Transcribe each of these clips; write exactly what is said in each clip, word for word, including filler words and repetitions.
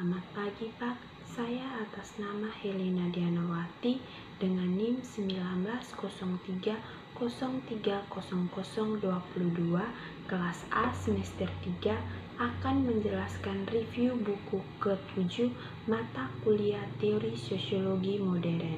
Selamat pagi Pak, saya atas nama Helena Dianawati dengan N I M sembilan belas nol tiga nol tiga nol nol dua dua kelas A semester tiga akan menjelaskan review buku ketujuh mata kuliah Teori Sosiologi Modern.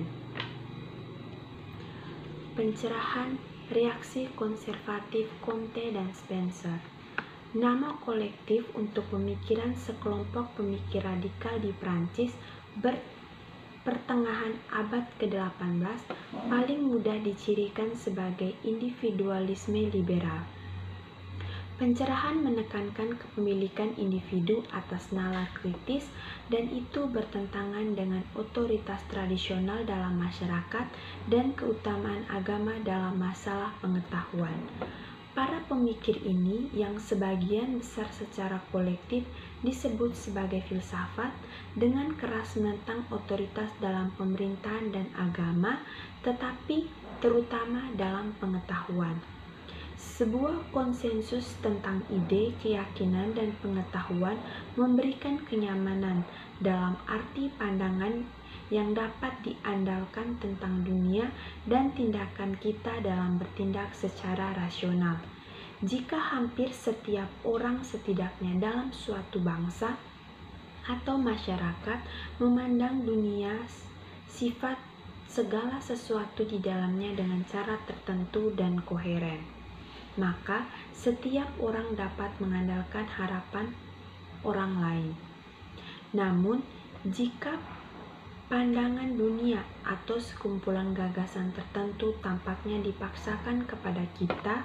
Pencerahan reaksi konservatif Comte dan Spencer. Nama kolektif untuk pemikiran sekelompok pemikir radikal di Prancis pertengahan abad ke delapan belas paling mudah dicirikan sebagai individualisme liberal. Pencerahan menekankan kepemilikan individu atas nalar kritis dan itu bertentangan dengan otoritas tradisional dalam masyarakat dan keutamaan agama dalam masalah pengetahuan. Para pemikir ini yang sebagian besar secara kolektif disebut sebagai filsafat dengan keras menentang otoritas dalam pemerintahan dan agama, tetapi terutama dalam pengetahuan. Sebuah konsensus tentang ide, keyakinan, dan pengetahuan memberikan kenyamanan dalam arti pandangan yang dapat diandalkan tentang dunia dan tindakan kita dalam bertindak secara rasional. Jika hampir setiap orang setidaknya dalam suatu bangsa atau masyarakat memandang dunia sifat segala sesuatu di dalamnya dengan cara tertentu dan koheren, maka setiap orang dapat mengandalkan harapan orang lain. Namun, jika pandangan dunia atau sekumpulan gagasan tertentu tampaknya dipaksakan kepada kita,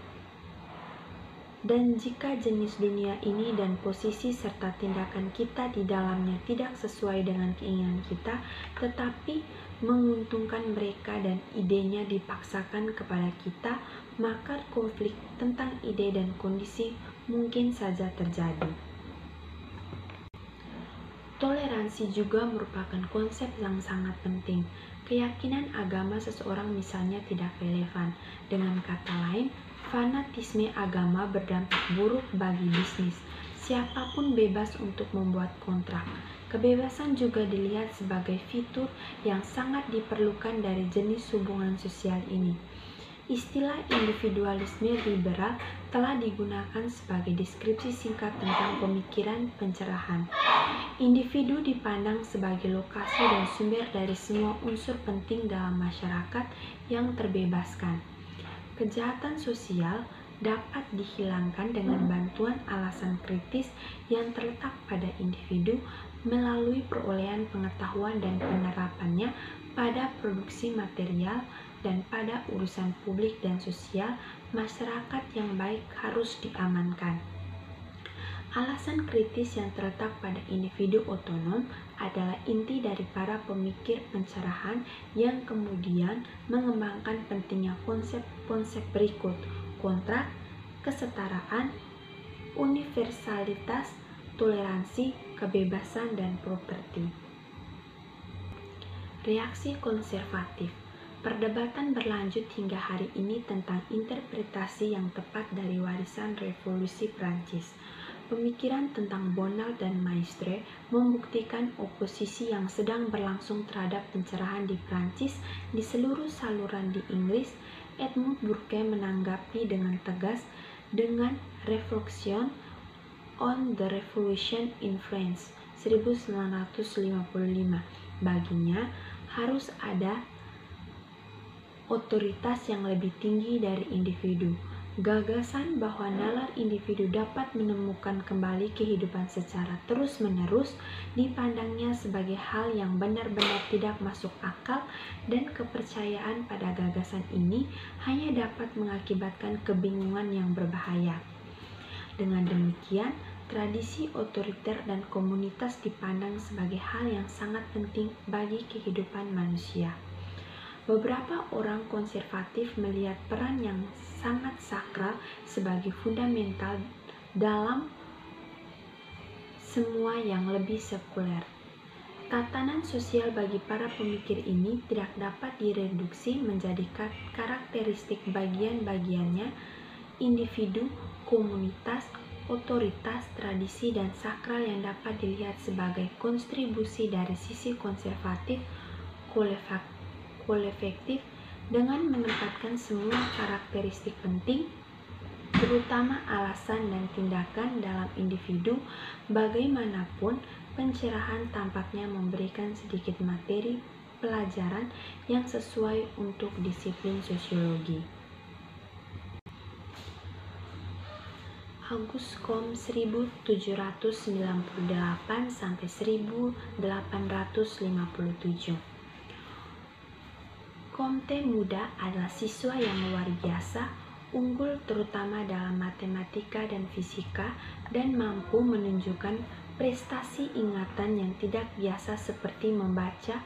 dan jika jenis dunia ini dan posisi serta tindakan kita di dalamnya tidak sesuai dengan keinginan kita, tetapi menguntungkan mereka dan idenya dipaksakan kepada kita, maka konflik tentang ide dan kondisi mungkin saja terjadi. Toleransi juga merupakan konsep yang sangat penting. Keyakinan agama seseorang misalnya tidak relevan. Dengan kata lain, fanatisme agama berdampak buruk bagi bisnis. Siapapun bebas untuk membuat kontrak. Kebebasan juga dilihat sebagai fitur yang sangat diperlukan dari jenis hubungan sosial ini. Istilah individualisme liberal telah digunakan sebagai deskripsi singkat tentang pemikiran pencerahan. Individu dipandang sebagai lokasi dan sumber dari semua unsur penting dalam masyarakat yang terbebaskan. Kejahatan sosial dapat dihilangkan dengan bantuan alasan kritis yang terletak pada individu melalui perolehan pengetahuan dan penerapannya pada produksi material dan pada urusan publik dan sosial. Masyarakat yang baik harus diamankan. Alasan kritis yang terletak pada individu otonom adalah inti dari para pemikir pencerahan yang kemudian mengembangkan pentingnya konsep-konsep berikut: kontrak, kesetaraan, universalitas, toleransi, kebebasan, dan properti. Reaksi konservatif. Perdebatan berlanjut hingga hari ini tentang interpretasi yang tepat dari warisan revolusi Prancis. Pemikiran tentang Bonald dan Maistre membuktikan oposisi yang sedang berlangsung terhadap pencerahan di Prancis di seluruh saluran di Inggris. Edmund Burke menanggapi dengan tegas dengan Reflection on the Revolution in France seribu sembilan ratus lima puluh lima. Baginya harus ada otoritas yang lebih tinggi dari individu. Gagasan bahwa nalar individu dapat menemukan kembali kehidupan secara terus-menerus dipandangnya sebagai hal yang benar-benar tidak masuk akal, dan kepercayaan pada gagasan ini hanya dapat mengakibatkan kebingungan yang berbahaya. Dengan demikian, tradisi otoriter dan komunitas dipandang sebagai hal yang sangat penting bagi kehidupan manusia. Beberapa orang konservatif melihat peran yang sangat sakral sebagai fundamental dalam semua yang lebih sekuler. Tatanan sosial bagi para pemikir ini tidak dapat direduksi menjadi karakteristik bagian-bagiannya, individu, komunitas, otoritas, tradisi, dan sakral yang dapat dilihat sebagai kontribusi dari sisi konservatif kolektif dengan menempatkan semua karakteristik penting, terutama alasan dan tindakan dalam individu. Bagaimanapun, pencerahan tampaknya memberikan sedikit materi pelajaran yang sesuai untuk disiplin sosiologi. Auguste Comte seribu tujuh ratus sembilan puluh delapan sampai seribu delapan ratus lima puluh tujuh. Comte muda adalah siswa yang luar biasa, unggul terutama dalam matematika dan fisika, dan mampu menunjukkan prestasi ingatan yang tidak biasa seperti membaca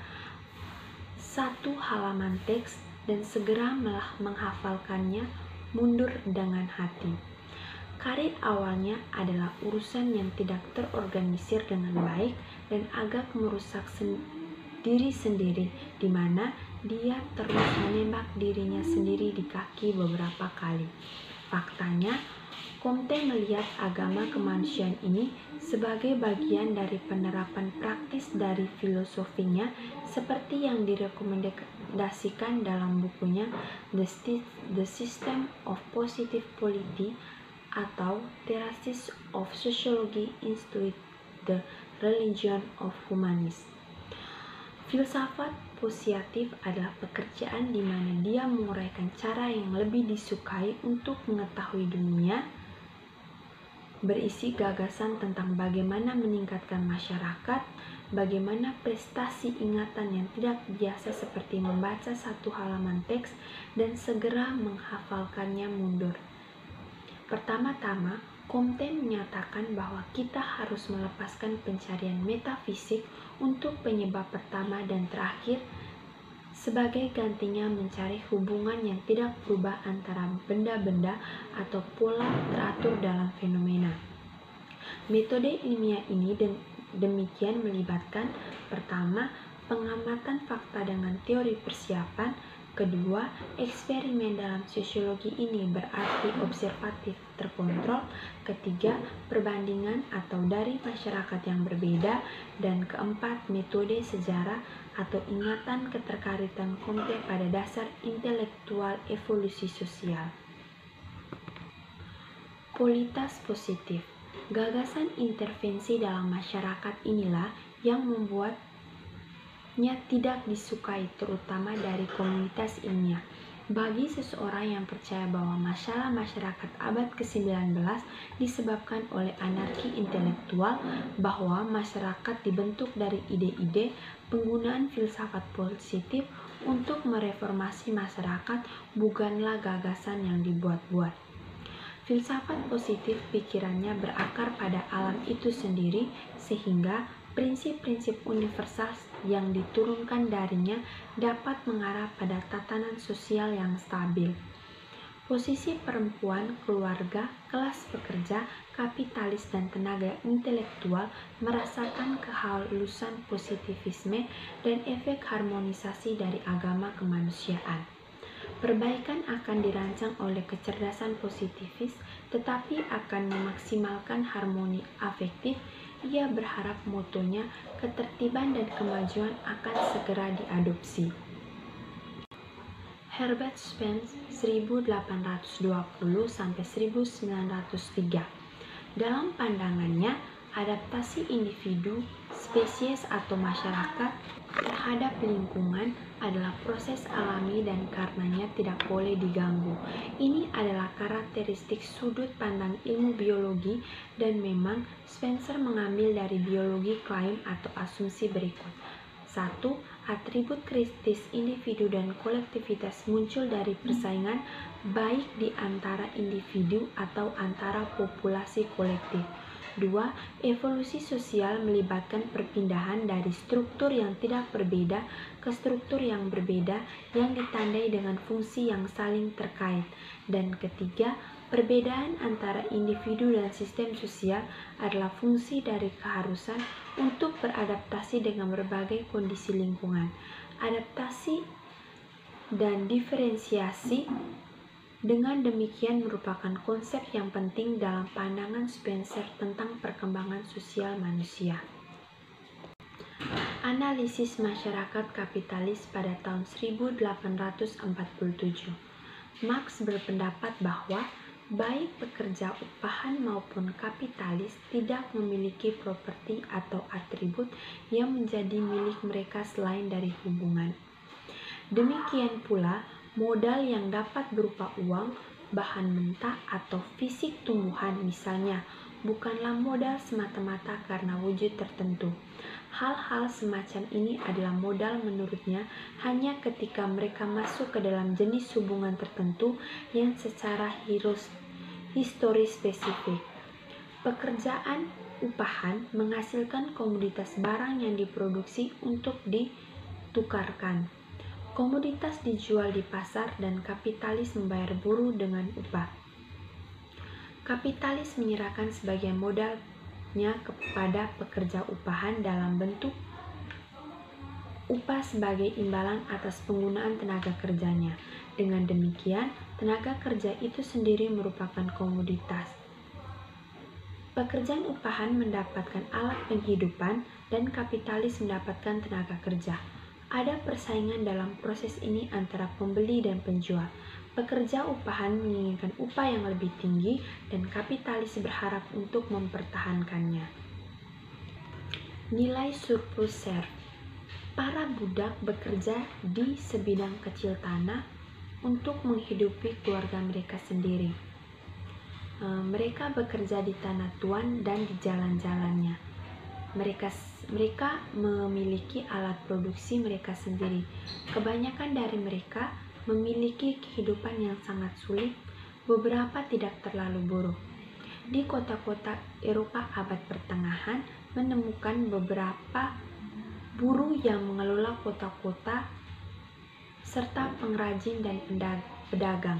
satu halaman teks dan segera menghafalkannya mundur dengan hati. Karir awalnya adalah urusan yang tidak terorganisir dengan baik dan agak merusak sen- diri sendiri, di mana dia terus menembak dirinya sendiri di kaki beberapa kali. Faktanya, Comte melihat agama kemanusiaan ini sebagai bagian dari penerapan praktis dari filosofinya, seperti yang direkomendasikan dalam bukunya The System of Positive Polity atau Thesis of Sociology Institute the Religion of Humanism. Filsafat positif adalah pekerjaan di mana dia menguraikan cara yang lebih disukai untuk mengetahui dunia, berisi gagasan tentang bagaimana meningkatkan masyarakat, bagaimana prestasi ingatan yang tidak biasa seperti membaca satu halaman teks dan segera menghafalkannya mundur. Pertama-tama, Comte menyatakan bahwa kita harus melepaskan pencarian metafisik untuk penyebab pertama dan terakhir, sebagai gantinya mencari hubungan yang tidak berubah antara benda-benda atau pola teratur dalam fenomena. Metode ilmiah ini demikian melibatkan: pertama, pengamatan fakta dengan teori persiapan; kedua, eksperimen dalam sosiologi ini berarti observatif terkontrol; ketiga, perbandingan atau dari masyarakat yang berbeda; dan keempat, metode sejarah atau ingatan keterkaitan Comte pada dasar intelektual evolusi sosial. Kualitas positif. Gagasan intervensi dalam masyarakat inilah yang membuat nya tidak disukai terutama dari komunitas ilmiah. Bagi seseorang yang percaya bahwa masalah masyarakat abad kesembilan belas disebabkan oleh anarki intelektual, bahwa masyarakat dibentuk dari ide-ide, penggunaan filsafat positif untuk mereformasi masyarakat bukanlah gagasan yang dibuat-buat. Filsafat positif pikirannya berakar pada alam itu sendiri, sehingga prinsip-prinsip universal yang diturunkan darinya dapat mengarah pada tatanan sosial yang stabil. Posisi perempuan, keluarga, kelas pekerja, kapitalis, dan tenaga intelektual merasakan kehalusan positivisme dan efek harmonisasi dari agama kemanusiaan. Perbaikan akan dirancang oleh kecerdasan positivis, tetapi akan memaksimalkan harmoni afektif. Ia berharap motonya ketertiban dan kemajuan akan segera diadopsi. Herbert Spencer seribu delapan ratus dua puluh sampai seribu sembilan ratus tiga. Dalam pandangannya, adaptasi individu, spesies atau masyarakat terhadap lingkungan adalah proses alami dan karenanya tidak boleh diganggu. Ini adalah karakteristik sudut pandang ilmu biologi, dan memang Spencer mengambil dari biologi klaim atau asumsi berikut. satu. Atribut kritis individu dan kolektivitas muncul dari persaingan baik di antara individu atau antara populasi kolektif. Dua. Evolusi sosial melibatkan perpindahan dari struktur yang tidak berbeda ke struktur yang berbeda yang ditandai dengan fungsi yang saling terkait. Dan ketiga, perbedaan antara individu dan sistem sosial adalah fungsi dari keharusan untuk beradaptasi dengan berbagai kondisi lingkungan. Adaptasi dan diferensiasi Dengan demikian merupakan konsep yang penting dalam pandangan Spencer tentang perkembangan sosial manusia. Analisis masyarakat kapitalis pada tahun seribu delapan ratus empat puluh tujuh. Marx berpendapat bahwa baik pekerja upahan maupun kapitalis tidak memiliki properti atau atribut yang menjadi milik mereka selain dari hubungan. Demikian pula, modal yang dapat berupa uang, bahan mentah, atau fisik tumbuhan misalnya, bukanlah modal semata-mata karena wujud tertentu. Hal-hal semacam ini adalah modal menurutnya hanya ketika mereka masuk ke dalam jenis hubungan tertentu yang secara hirus, historis spesifik. Pekerjaan upahan menghasilkan komoditas barang yang diproduksi untuk ditukarkan. Komoditas dijual di pasar dan kapitalis membayar buruh dengan upah. Kapitalis menyerahkan sebagian modalnya kepada pekerja upahan dalam bentuk upah sebagai imbalan atas penggunaan tenaga kerjanya. Dengan demikian, tenaga kerja itu sendiri merupakan komoditas. Pekerjaan upahan mendapatkan alat penghidupan dan kapitalis mendapatkan tenaga kerja. Ada persaingan dalam proses ini antara pembeli dan penjual. Pekerja upahan menginginkan upah yang lebih tinggi dan kapitalis berharap untuk mempertahankannya. Nilai surplus serf. Para budak bekerja di sebidang kecil tanah untuk menghidupi keluarga mereka sendiri. E, mereka bekerja di tanah tuan dan di jalan-jalannya. Mereka mereka memiliki alat produksi mereka sendiri. Kebanyakan dari mereka memiliki kehidupan yang sangat sulit, beberapa tidak terlalu buruk. Di kota-kota Eropa abad pertengahan menemukan beberapa buruh yang mengelola kota-kota serta pengrajin dan pedagang.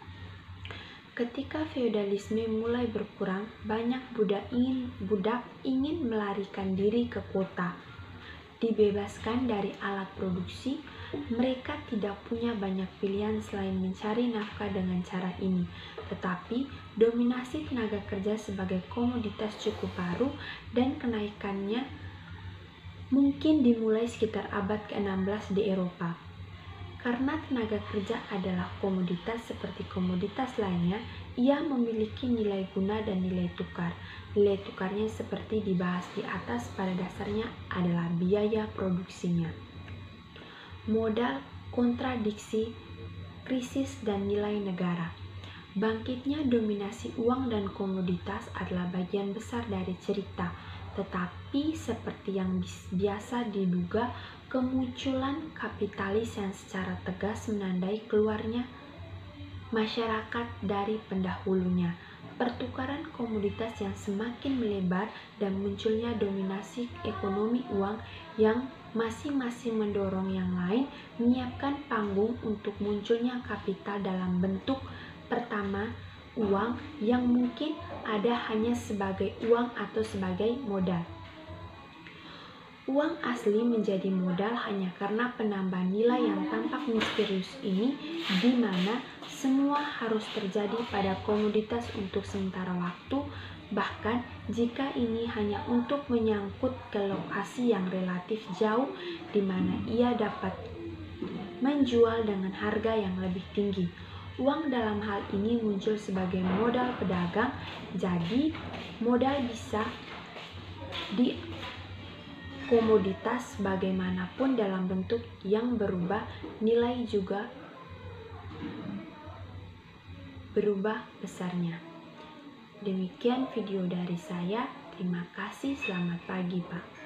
Ketika feodalisme mulai berkurang, banyak budak ingin, budak ingin melarikan diri ke kota. Dibebaskan dari alat produksi, mereka tidak punya banyak pilihan selain mencari nafkah dengan cara ini. Tetapi, dominasi tenaga kerja sebagai komoditas cukup baru dan kenaikannya mungkin dimulai sekitar abad ke enam belas di Eropa. Karena tenaga kerja adalah komoditas seperti komoditas lainnya, ia memiliki nilai guna dan nilai tukar. Nilai tukarnya seperti dibahas di atas pada dasarnya adalah biaya produksinya. Modal, kontradiksi, krisis, dan nilai negara. Bangkitnya dominasi uang dan komoditas adalah bagian besar dari cerita, tetapi seperti yang biasa diduga, kemunculan kapitalis yang secara tegas menandai keluarnya masyarakat dari pendahulunya, pertukaran komoditas yang semakin melebar, dan munculnya dominasi ekonomi uang yang masing-masing mendorong yang lain, menyiapkan panggung untuk munculnya kapital dalam bentuk pertama, uang yang mungkin ada hanya sebagai uang atau sebagai modal. Uang asli menjadi modal hanya karena penambahan nilai yang tampak misterius ini, di mana semua harus terjadi pada komoditas untuk sementara waktu, bahkan jika ini hanya untuk menyangkut ke lokasi yang relatif jauh di mana ia dapat menjual dengan harga yang lebih tinggi. Uang dalam hal ini muncul sebagai modal pedagang, jadi modal bisa di komoditas bagaimanapun dalam bentuk yang berubah, nilai juga berubah besarnya. Demikian video dari saya. Terima kasih. Selamat pagi, Pak.